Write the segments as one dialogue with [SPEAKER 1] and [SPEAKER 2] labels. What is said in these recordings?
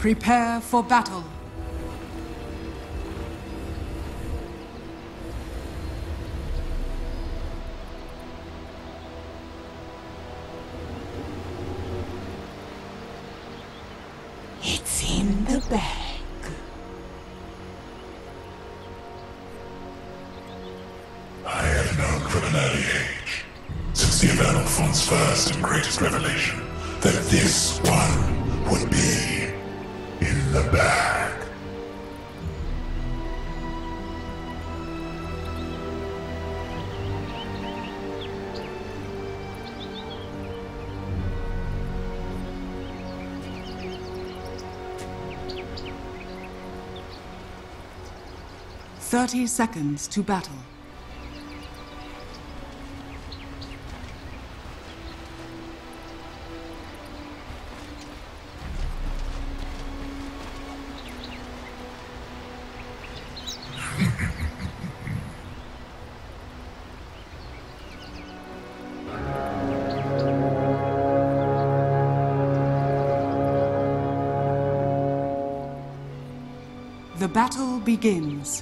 [SPEAKER 1] Prepare for battle.
[SPEAKER 2] It's in the bag.
[SPEAKER 3] I have known from an early age, since the Infernal Font's first and greatest revelation, that this one would be in the bag.
[SPEAKER 1] Thirty seconds to battle. The battle begins.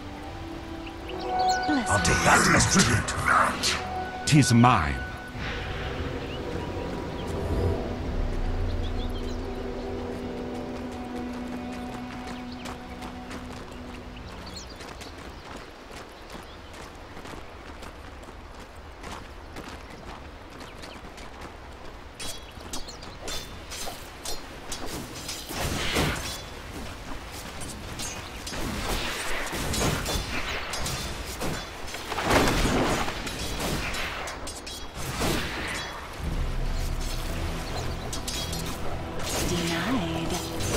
[SPEAKER 4] I'll take that as tribute. 'Tis mine.
[SPEAKER 2] Denied.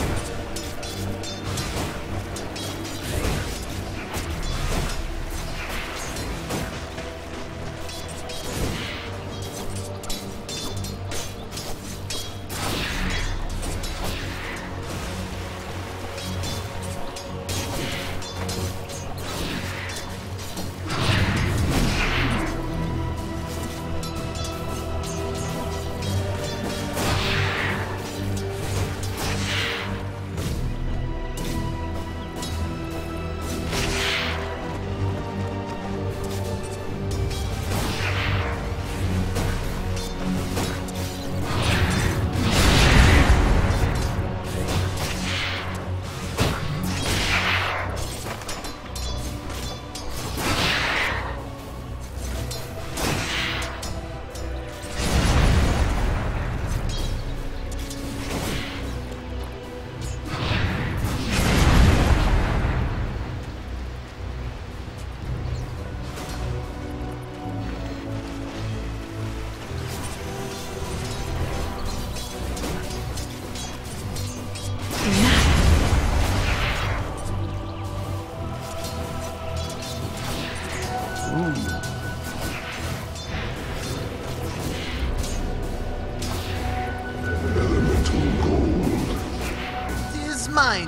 [SPEAKER 5] Mine.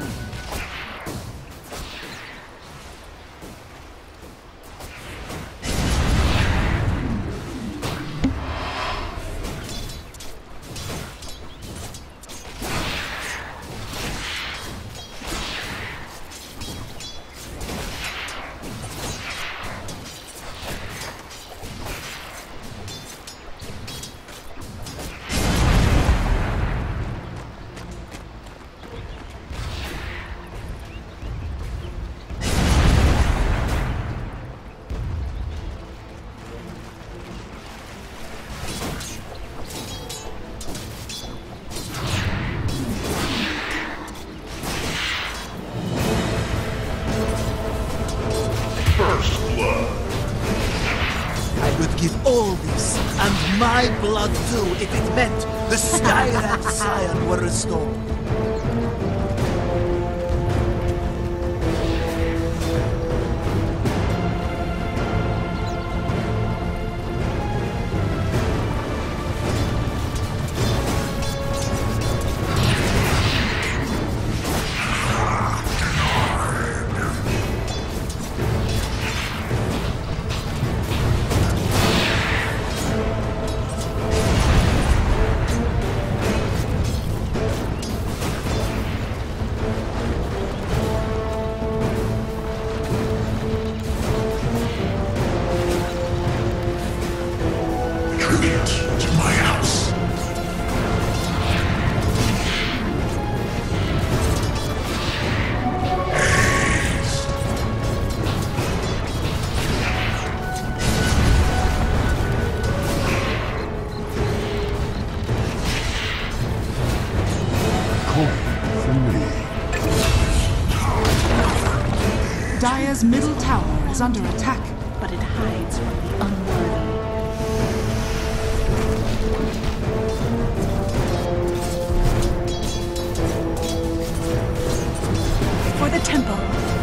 [SPEAKER 5] I would give all this, and my blood too, if it meant the Skyland Scion were restored.
[SPEAKER 4] for me.
[SPEAKER 1] Dire's middle tower is under attack.
[SPEAKER 2] But it hides from the unworthy. For the temple.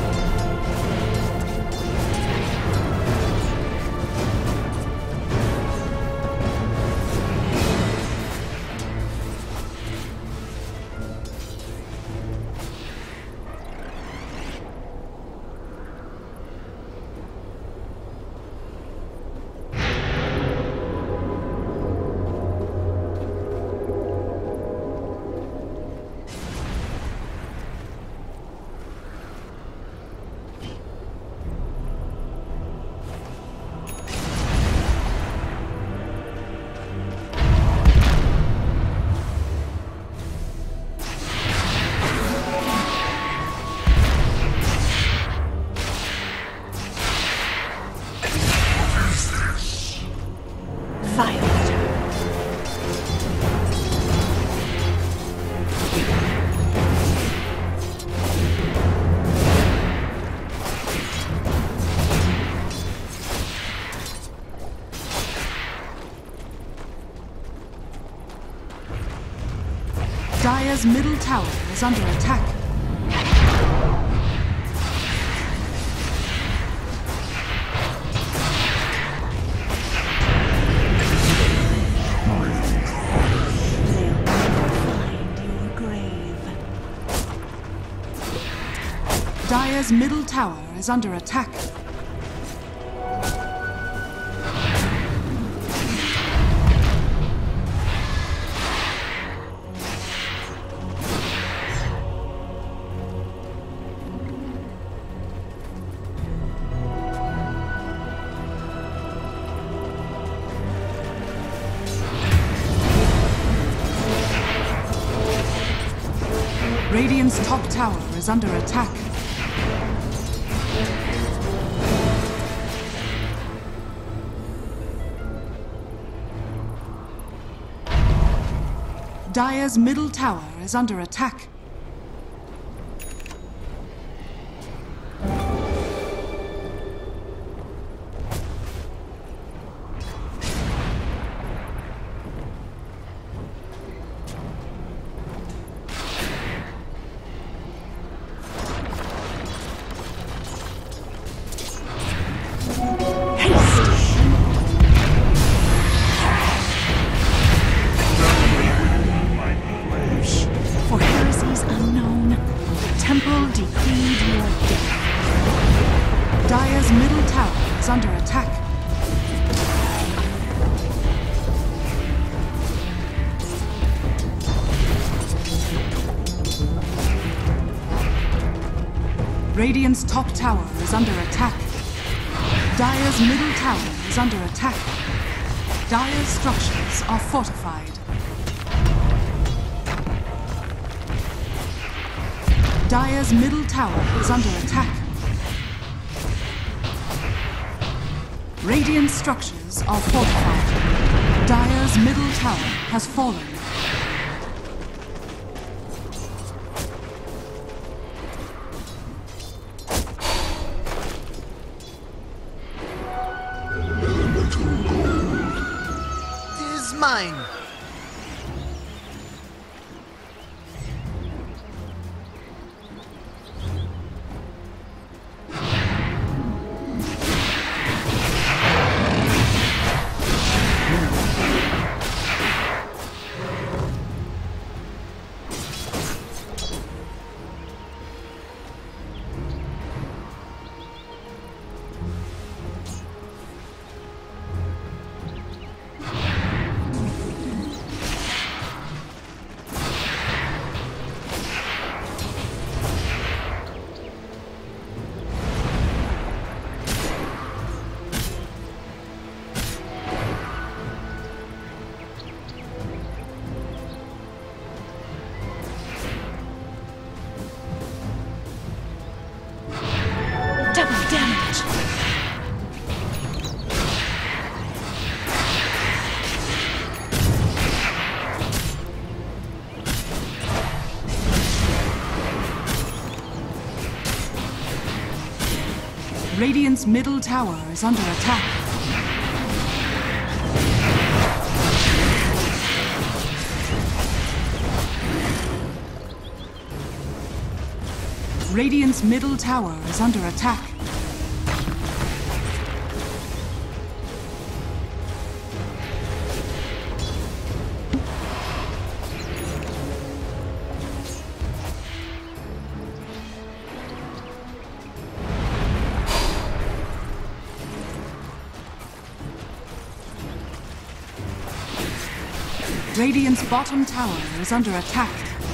[SPEAKER 1] Dire's middle tower is under attack. Dire's middle tower is under attack. Radiant's top tower is under attack. Dire's middle tower is under attack. Dire's middle tower is under attack. Radiant's top tower is under attack. Dire's middle tower is under attack. Dire's structures are fortified. Dire's middle tower is under attack. Radiant structures are fortified. Dire's middle tower has fallen.
[SPEAKER 5] Is mine.
[SPEAKER 1] Radiant's middle tower is under attack. Radiant's middle tower is under attack. Radiant's bottom tower is under attack.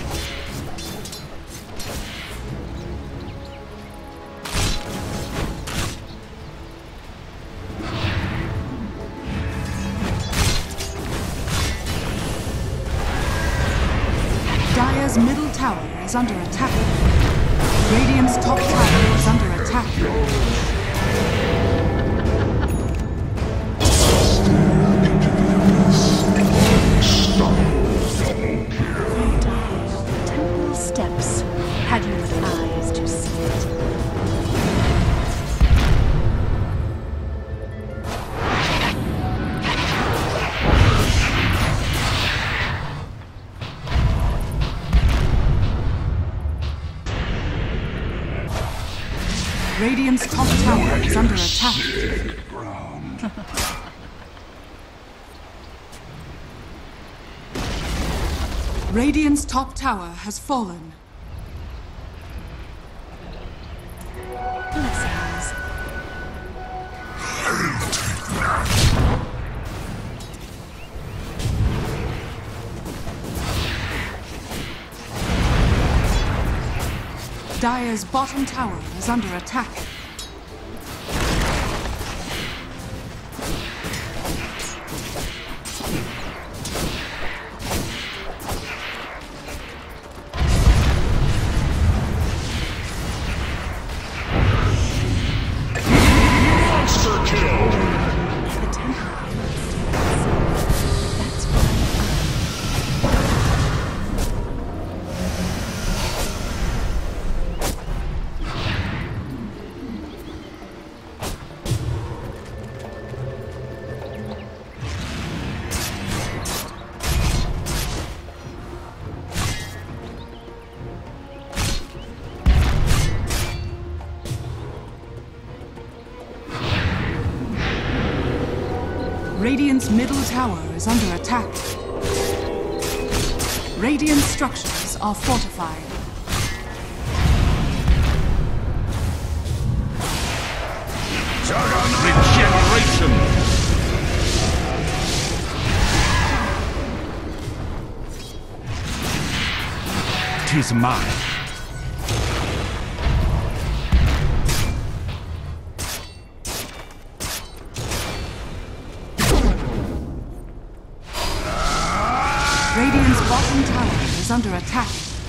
[SPEAKER 1] Dire's middle tower is under attack. Radiant's top tower is under attack.
[SPEAKER 2] Temple steps. Had you with eyes to see it?
[SPEAKER 1] Radiant's top tower is under attack. Radiant's top tower has fallen.
[SPEAKER 2] Blessings.
[SPEAKER 1] Dire's bottom tower is under attack.
[SPEAKER 2] The temple. That's why
[SPEAKER 1] Radiant's middle tower is under attack. Radiant structures are fortified.
[SPEAKER 4] Regeneration! Tis mine.
[SPEAKER 1] Radiant's bottom tower is under attack.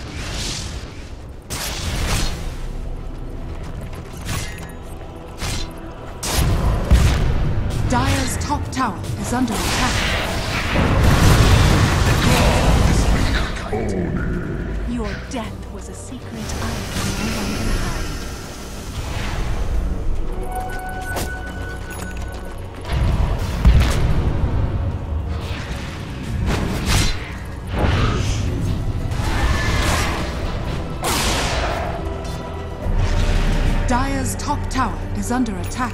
[SPEAKER 1] Dire's top tower is under attack.
[SPEAKER 2] your death was a secret I can no longer hide.
[SPEAKER 1] Dire's top tower is under attack.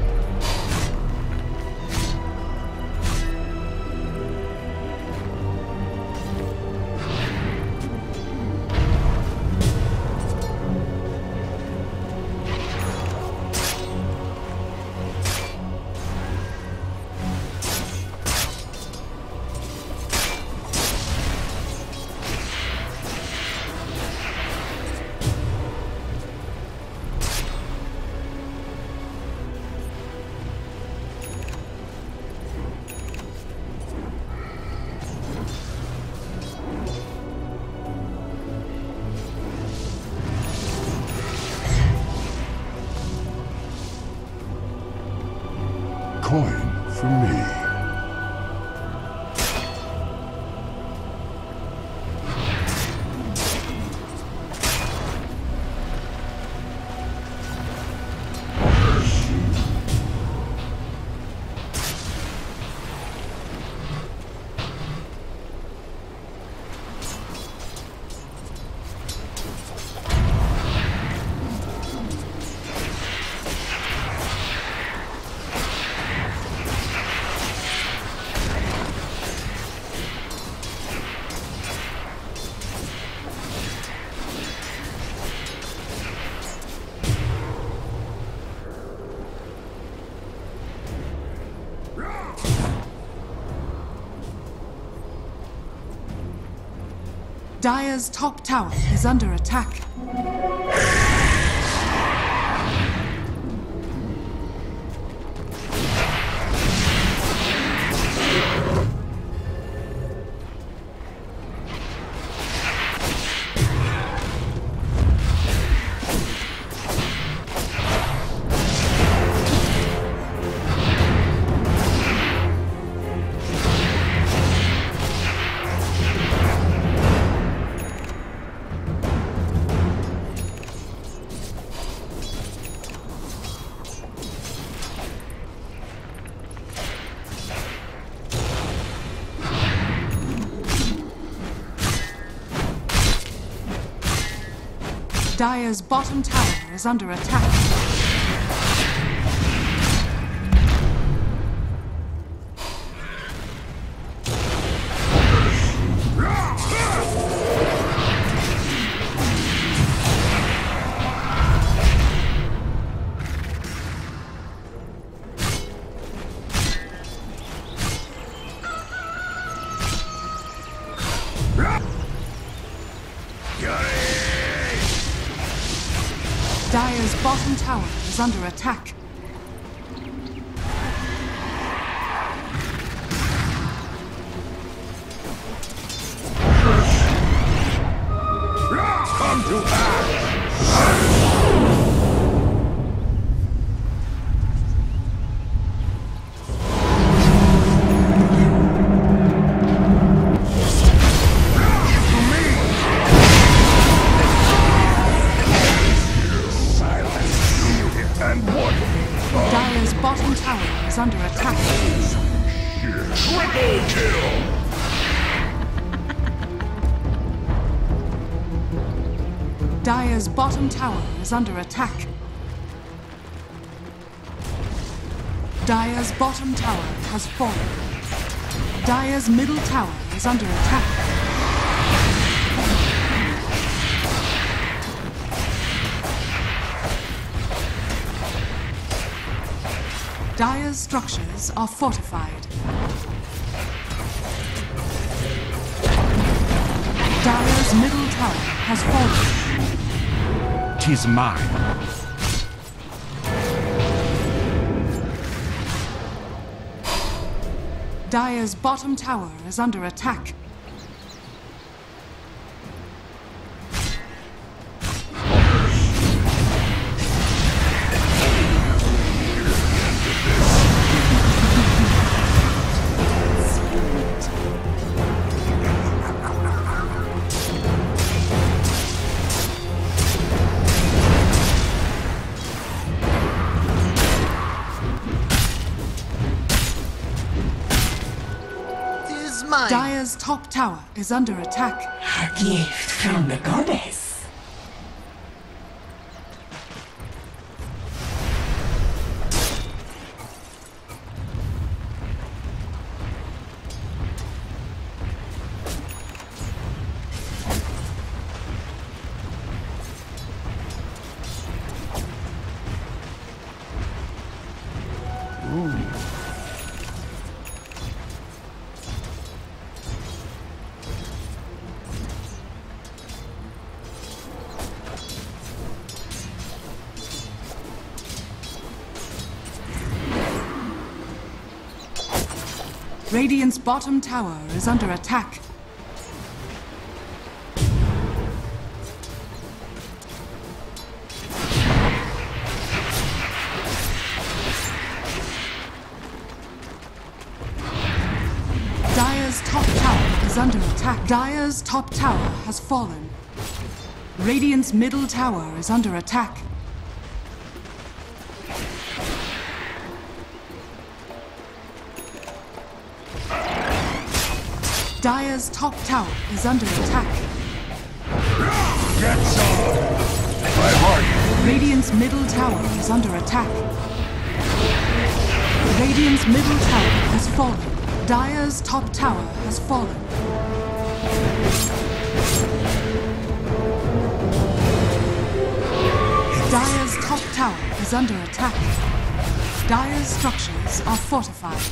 [SPEAKER 3] Coin for me.
[SPEAKER 1] Dire's top tower is under attack. Dire's bottom tower is under attack. Dire's bottom tower is under attack.
[SPEAKER 4] Come to act!
[SPEAKER 1] Dire's bottom tower is under attack.
[SPEAKER 3] Triple kill!
[SPEAKER 1] Dire's bottom tower is under attack. Dire's bottom tower has fallen. Dire's middle tower is under attack. Dire's structures are fortified. Dire's middle tower has fallen.
[SPEAKER 4] 'Tis mine.
[SPEAKER 1] Dire's bottom tower is under attack. Dire's top tower is under attack.
[SPEAKER 6] A gift from the goddess.
[SPEAKER 1] Radiant's bottom tower is under attack. Dire's top tower is under attack. Dire's top tower has fallen. Radiant's middle tower is under attack. Dire's top tower is under attack.
[SPEAKER 4] Get some! My heart!
[SPEAKER 1] Radiant's middle tower is under attack. Radiant's middle tower has fallen. Dire's top tower has fallen. Dire's top tower is under attack. Dire's structures are fortified.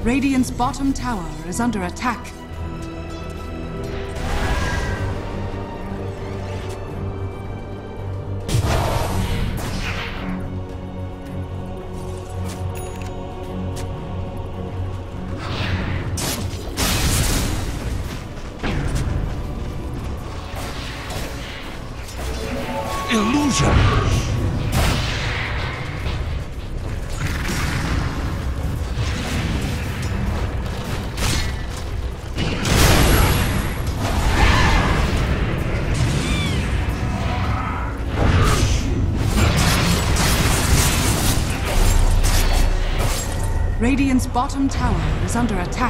[SPEAKER 1] Radiant's bottom tower is under attack.
[SPEAKER 4] Illusion!
[SPEAKER 1] Radiant's bottom tower is under attack.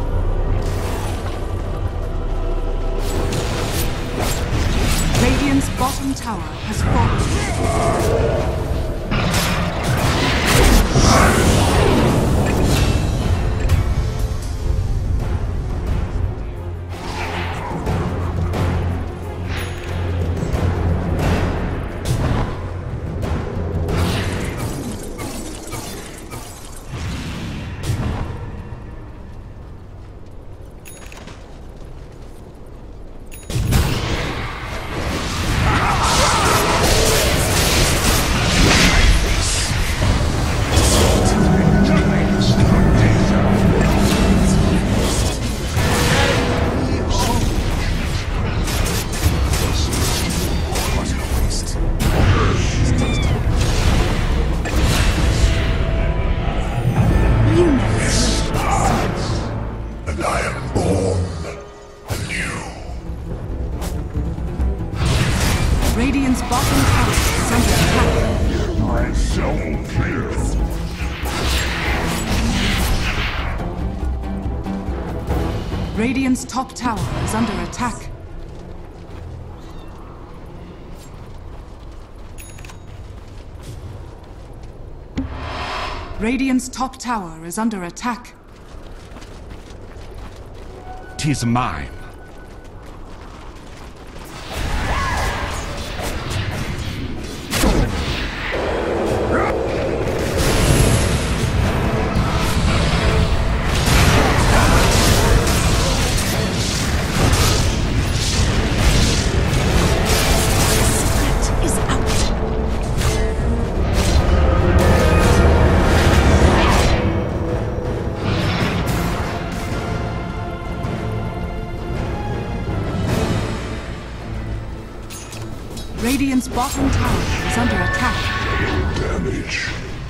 [SPEAKER 1] Radiant's bottom tower has fallen. Radiant's bottom tower is under attack.
[SPEAKER 3] Myself clear.
[SPEAKER 1] Radiant's top tower is under attack. Radiant's top tower is under attack.
[SPEAKER 4] 'Tis mine.
[SPEAKER 1] Radiant's bottom tower is under attack.
[SPEAKER 3] Damage.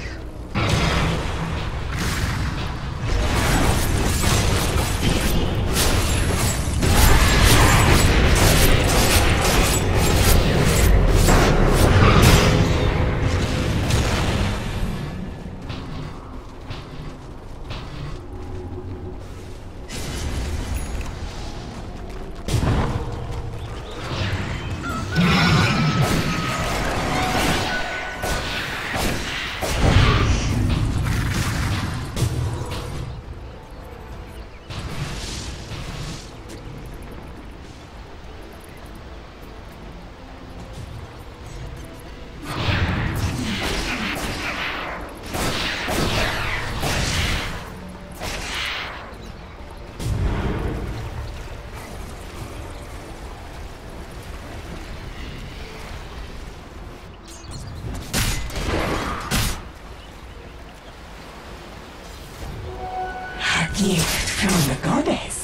[SPEAKER 6] Gift from the goddess.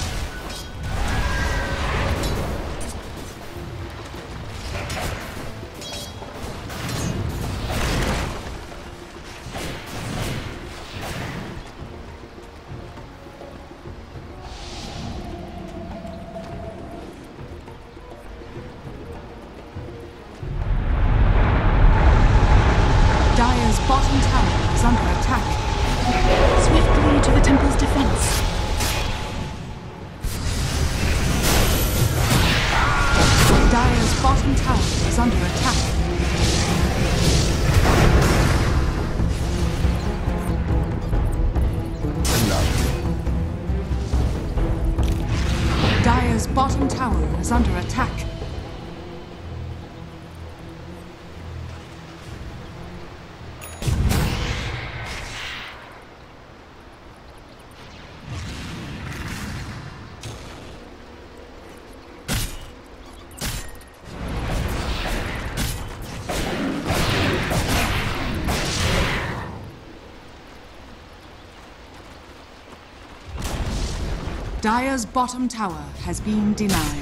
[SPEAKER 1] Dire's bottom tower is under attack.
[SPEAKER 2] Swiftly to the temple's defense.
[SPEAKER 1] Dire's bottom tower is under attack. Dire's bottom tower is under attack. Dire's bottom tower has been denied.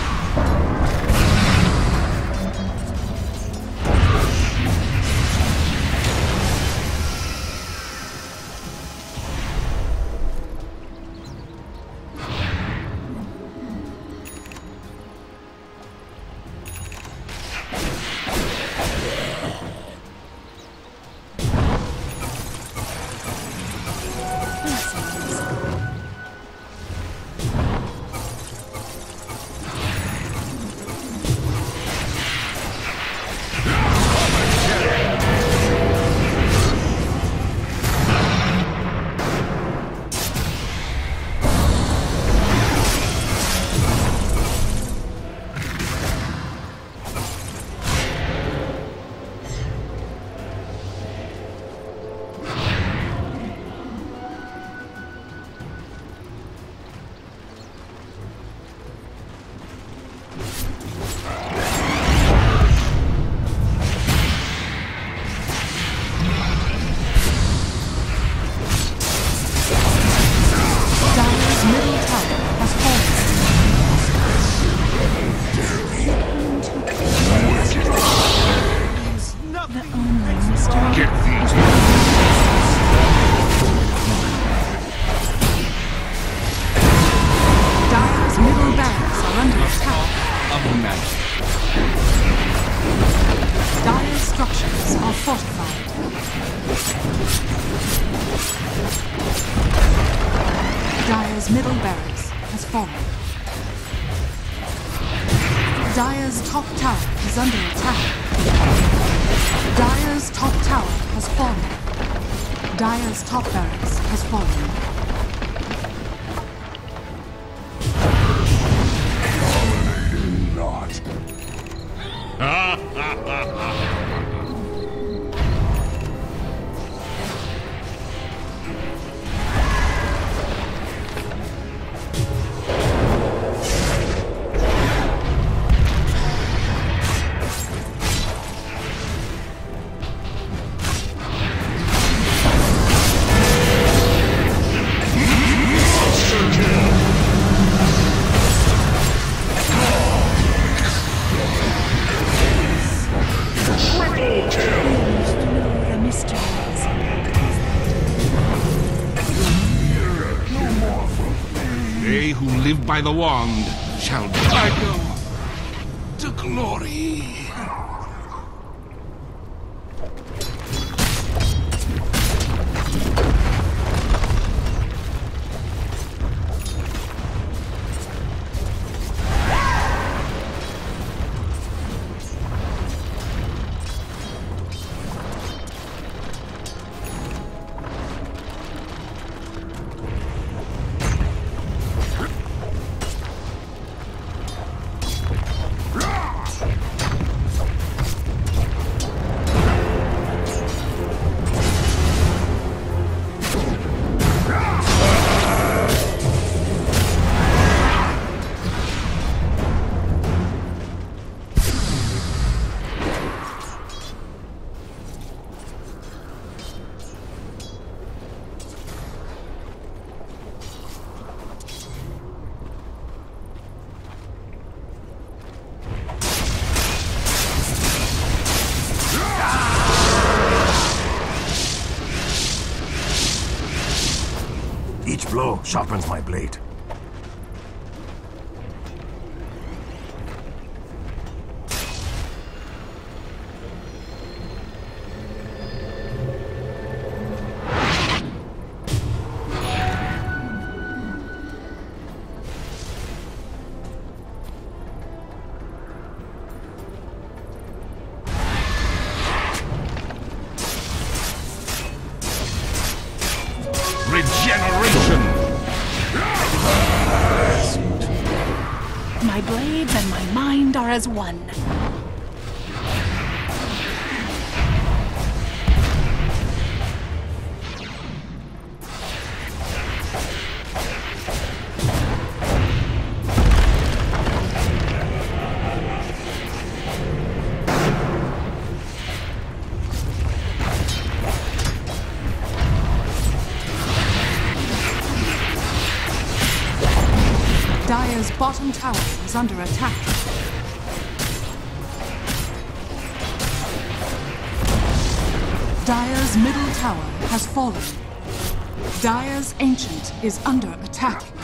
[SPEAKER 1] Dire's structures are fortified. Dire's middle barracks has fallen. Dire's top tower is under attack. Dire's top tower has fallen. Dire's top barracks has fallen.
[SPEAKER 7] They who live by the wand shall go to glory.
[SPEAKER 4] Each blow sharpens my blade.
[SPEAKER 7] Regeneration!
[SPEAKER 2] My blades and my mind are as one.
[SPEAKER 1] Dire's bottom tower is under attack. Dire's middle tower has fallen. Dire's Ancient is under attack.